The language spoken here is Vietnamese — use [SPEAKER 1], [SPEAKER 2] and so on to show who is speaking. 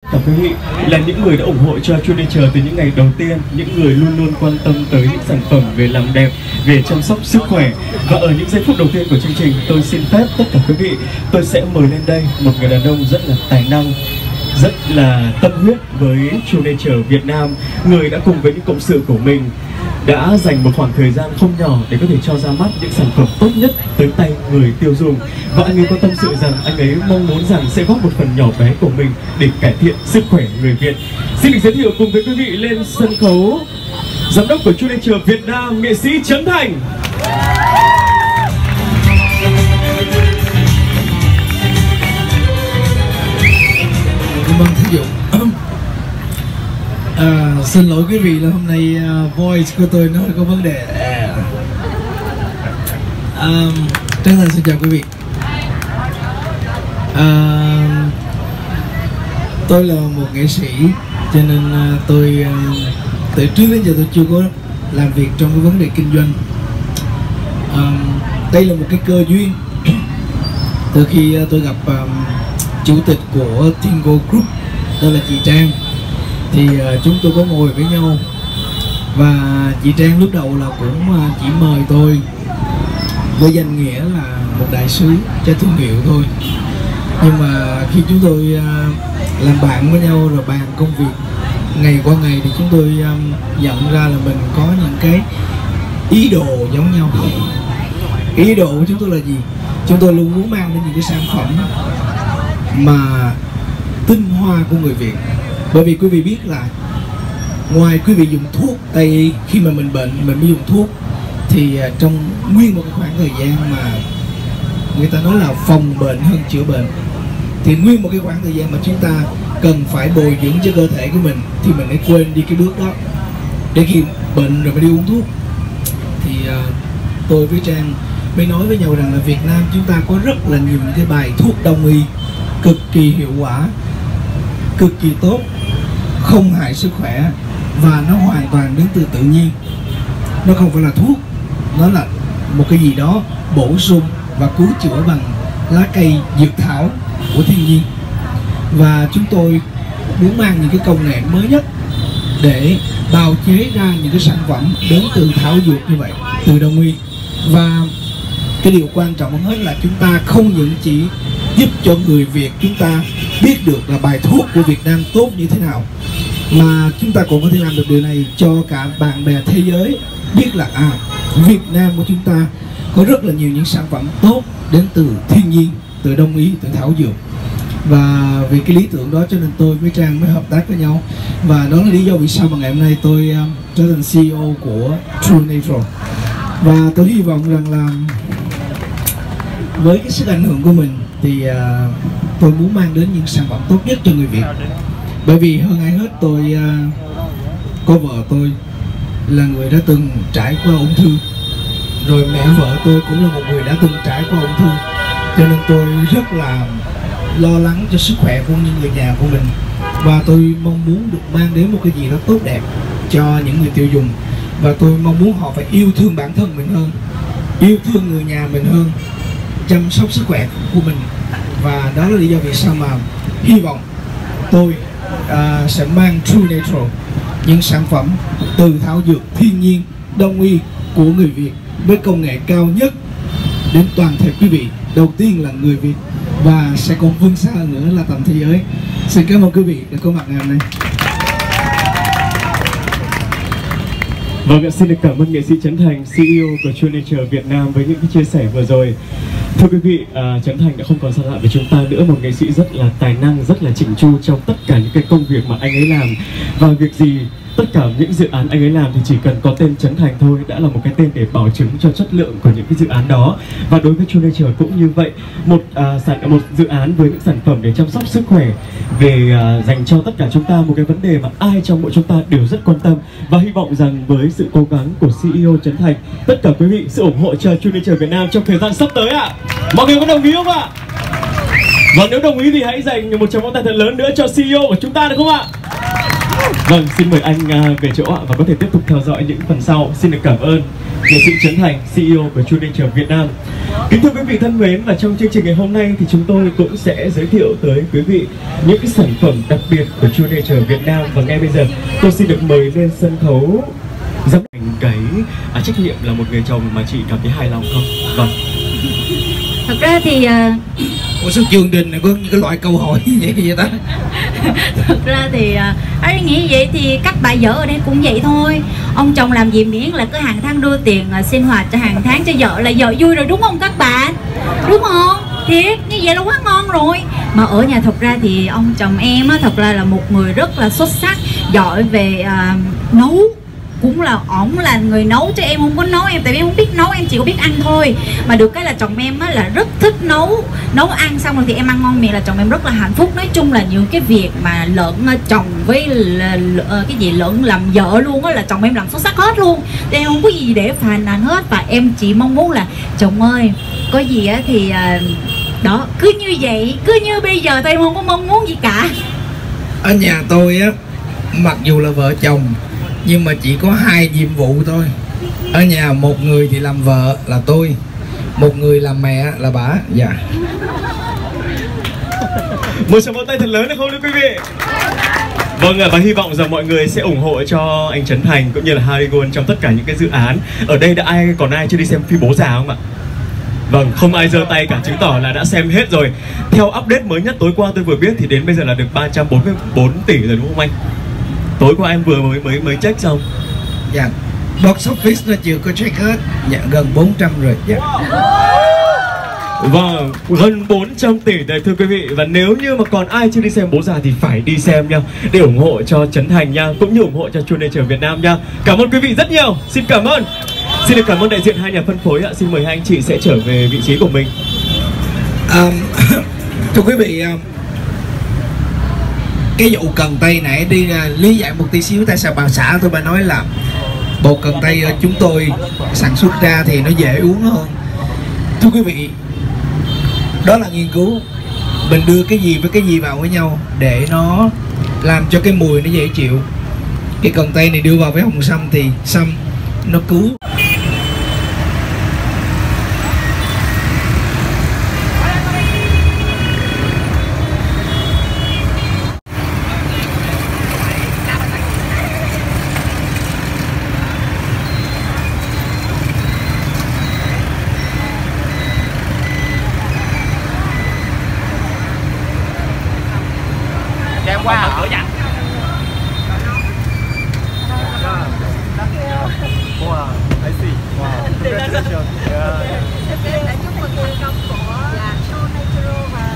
[SPEAKER 1] Cảm quý vị là những người đã ủng hộ cho True Nature từ những ngày đầu tiên, những người luôn luôn quan tâm tới những sản phẩm về làm đẹp, về chăm sóc sức khỏe. Và ở những giây phút đầu tiên của chương trình, tôi xin phép tất cả quý vị, tôi sẽ mời lên đây một người đàn ông rất là tài năng, rất là tâm huyết với True Nature Việt Nam, người đã cùng với những cộng sự của mình đã dành một khoảng thời gian không nhỏ để có thể cho ra mắt những sản phẩm tốt nhất tới tay người tiêu dùng. Và anh ấy có tâm sự rằng anh ấy mong muốn rằng sẽ góp một phần nhỏ bé của mình để cải thiện sức khỏe người Việt. Xin được giới thiệu cùng với quý vị lên sân khấu giám đốc của True Nature Việt Nam, nghệ sĩ Trấn Thành.
[SPEAKER 2] Vâng, thí dụ xin lỗi quý vị là hôm nay voice của tôi nó hơi có vấn đề. Trấn Thành xin chào quý vị. Tôi là một nghệ sĩ, cho nên tôi từ trước đến giờ tôi chưa có làm việc trong cái vấn đề kinh doanh. Đây là một cái cơ duyên. Từ khi tôi gặp chủ tịch của Tingo Group, đó là chị Trang, thì chúng tôi có ngồi với nhau. Và chị Trang lúc đầu là cũng chỉ mời tôi với danh nghĩa là một đại sứ cho thương hiệu thôi. Nhưng mà khi chúng tôi làm bạn với nhau rồi bàn công việc ngày qua ngày, thì chúng tôi nhận ra là mình có những cái ý đồ giống nhau. Ý đồ của chúng tôi là gì? Chúng tôi luôn muốn mang đến những cái sản phẩm mà tinh hoa của người Việt. Bởi vì quý vị biết là ngoài quý vị dùng thuốc Tây, khi mà mình bệnh mình mới dùng thuốc, thì trong nguyên một cái khoảng thời gian mà người ta nói là phòng bệnh hơn chữa bệnh, thì nguyên một cái khoảng thời gian mà chúng ta cần phải bồi dưỡng cho cơ thể của mình, thì mình hãy quên đi cái bước đó để khi bệnh rồi mới đi uống thuốc. Thì tôi với Trang mới nói với nhau rằng là Việt Nam chúng ta có rất là nhiều những cái bài thuốc đông y cực kỳ hiệu quả, cực kỳ tốt, không hại sức khỏe, và nó hoàn toàn đến từ tự nhiên. Nó không phải là thuốc, nó là một cái gì đó bổ sung và cứu chữa bằng lá cây dược thảo của thiên nhiên. Và chúng tôi muốn mang những cái công nghệ mới nhất để bào chế ra những cái sản phẩm đến từ thảo dược như vậy, từ đông y. Và cái điều quan trọng hơn hết là chúng ta không những chỉ giúp cho người Việt chúng ta biết được là bài thuốc của Việt Nam tốt như thế nào, mà chúng ta cũng có thể làm được điều này cho cả bạn bè thế giới biết là Việt Nam của chúng ta có rất là nhiều những sản phẩm tốt đến từ thiên nhiên, từ đông y, từ thảo dược. Và vì cái lý tưởng đó cho nên tôi với Trang mới hợp tác với nhau. Và đó là lý do vì sao mà ngày hôm nay tôi trở thành CEO của True Nature. Và tôi hy vọng rằng là với cái sức ảnh hưởng của mình thì tôi muốn mang đến những sản phẩm tốt nhất cho người Việt. Bởi vì hơn ai hết tôi có vợ tôi là người đã từng trải qua ung thư, rồi mẹ vợ tôi cũng là một người đã từng trải qua ung thư, cho nên tôi rất là lo lắng cho sức khỏe của những người nhà của mình. Và tôi mong muốn được mang đến một cái gì đó tốt đẹp cho những người tiêu dùng. Và tôi mong muốn họ phải yêu thương bản thân mình hơn, yêu thương người nhà mình hơn, chăm sóc sức khỏe của mình. Và đó là lý do vì sao mà hy vọng tôi sẽ mang True Nature, những sản phẩm từ thảo dược thiên nhiên, đông y của người Việt với công nghệ cao nhất đến toàn thể quý vị. Đầu tiên là người Việt và sẽ còn vươn xa hơn nữa là tầm thế giới. Xin cảm ơn quý vị đã có mặt ngày hôm nay.
[SPEAKER 1] Vâng, xin được cảm ơn nghệ sĩ Trấn Thành, CEO của True Nature Việt Nam với những cái chia sẻ vừa rồi. Thưa quý vị, Trấn Thành đã không còn xa lạ với chúng ta nữa, một nghệ sĩ rất là tài năng, rất là chỉnh chu trong tất cả những cái công việc mà anh ấy làm. Và việc gì, tất cả những dự án anh ấy làm thì chỉ cần có tên Trấn Thành thôi đã là một cái tên để bảo chứng cho chất lượng của những cái dự án đó. Và đối với True Nature cũng như vậy, một dự án với những sản phẩm để chăm sóc sức khỏe, về dành cho tất cả chúng ta một cái vấn đề mà ai trong mỗi chúng ta đều rất quan tâm. Và hy vọng rằng với sự cố gắng của CEO Trấn Thành, tất cả quý vị sự ủng hộ cho True Nature Việt Nam trong thời gian sắp tới ạ. Mọi người có đồng ý không ạ? Và nếu đồng ý thì hãy dành một tràng vỗ tay thật lớn nữa cho CEO của chúng ta được không ạ? Vâng, xin mời anh về chỗ ạ và có thể tiếp tục theo dõi những phần sau. Xin được cảm ơn nghệ sĩ Trấn Thành, CEO của True Nature Việt Nam. Kính thưa quý vị thân mến, và trong chương trình ngày hôm nay thì chúng tôi cũng sẽ giới thiệu tới quý vị những cái sản phẩm đặc biệt của True Nature Việt Nam. Và ngay bây giờ tôi xin được mời lên sân khấu giám đốc cái trách nhiệm là một người chồng mà chị cảm thấy hài lòng không? Vâng.
[SPEAKER 3] Thật ra thì
[SPEAKER 2] Ủa sao chương trình này có những cái loại câu hỏi như vậy ta?
[SPEAKER 3] thật ra thì anh nghĩ vậy thì các bà vợ ở đây cũng vậy thôi. Ông chồng làm gì miễn là cứ hàng tháng đưa tiền sinh hoạt cho hàng tháng cho vợ là vợ vui rồi, đúng không các bạn? Đúng không? Thiệt, như vậy là quá ngon rồi. Mà ở nhà thật ra thì ông chồng em á, thật ra là một người rất là xuất sắc, giỏi về nấu. Cũng là ổng là người nấu chứ em không có nấu, em tại vì em không biết nấu, em chỉ có biết ăn thôi. Mà được cái là chồng em á là rất thích nấu ăn, xong rồi thì em ăn ngon miệng là chồng em rất là hạnh phúc. Nói chung là những cái việc mà lợn chồng với cái gì lợn làm vợ luôn á là chồng em làm xuất sắc hết luôn. Thì em không có gì để phàn nàn hết, và em chỉ mong muốn là chồng ơi có gì á thì đó cứ như vậy, cứ như bây giờ thôi, em không có mong muốn gì cả.
[SPEAKER 2] Ở nhà tôi á, mặc dù là vợ chồng nhưng mà chỉ có 2 nhiệm vụ thôi. Ở nhà một người thì làm vợ là tôi, một người làm mẹ là bả. Dạ.
[SPEAKER 1] Một tràng vỗ tay thật lớn được không thưa quý vị? Vâng ạ, và hy vọng rằng mọi người sẽ ủng hộ cho anh Trấn Thành cũng như là Harry Gold trong tất cả những cái dự án. Ở đây còn ai chưa đi xem phim Bố Già không ạ? Vâng, không ai giơ tay cả, chứng tỏ là đã xem hết rồi. Theo update mới nhất tối qua tôi vừa biết thì đến bây giờ là được 344 tỷ rồi đúng không anh? Tối qua em vừa mới check xong.
[SPEAKER 2] Dạ. Box office nó chưa có check hết. Dạ, gần 400 rồi. Dạ.
[SPEAKER 1] Vâng, gần 400 tỷ đấy thưa quý vị. Và nếu như mà còn ai chưa đi xem Bố Già thì phải đi xem nha, để ủng hộ cho Trấn Thành nha, cũng như ủng hộ cho True Nature Việt Nam nha. Cảm ơn quý vị rất nhiều. Xin cảm ơn. Xin được cảm ơn đại diện hai nhà phân phối ạ. Xin mời hai anh chị sẽ trở về vị trí của mình.
[SPEAKER 2] Thưa quý vị, cái vụ cần tây nãy đi lý giải một tí xíu. Tại sao bà xã tôi bà nói là bột cần tây chúng tôi sản xuất ra thì nó dễ uống hơn. Thưa quý vị, đó là nghiên cứu. Mình đưa cái gì với cái gì vào với nhau để nó làm cho cái mùi nó dễ chịu. Cái cần tây này đưa vào với hồng sâm thì sâm nó cứu.
[SPEAKER 4] Qua hả? Wow, I see. Wow, congratulations. Yeah.
[SPEAKER 5] Chúc mừng thành công của True Nature và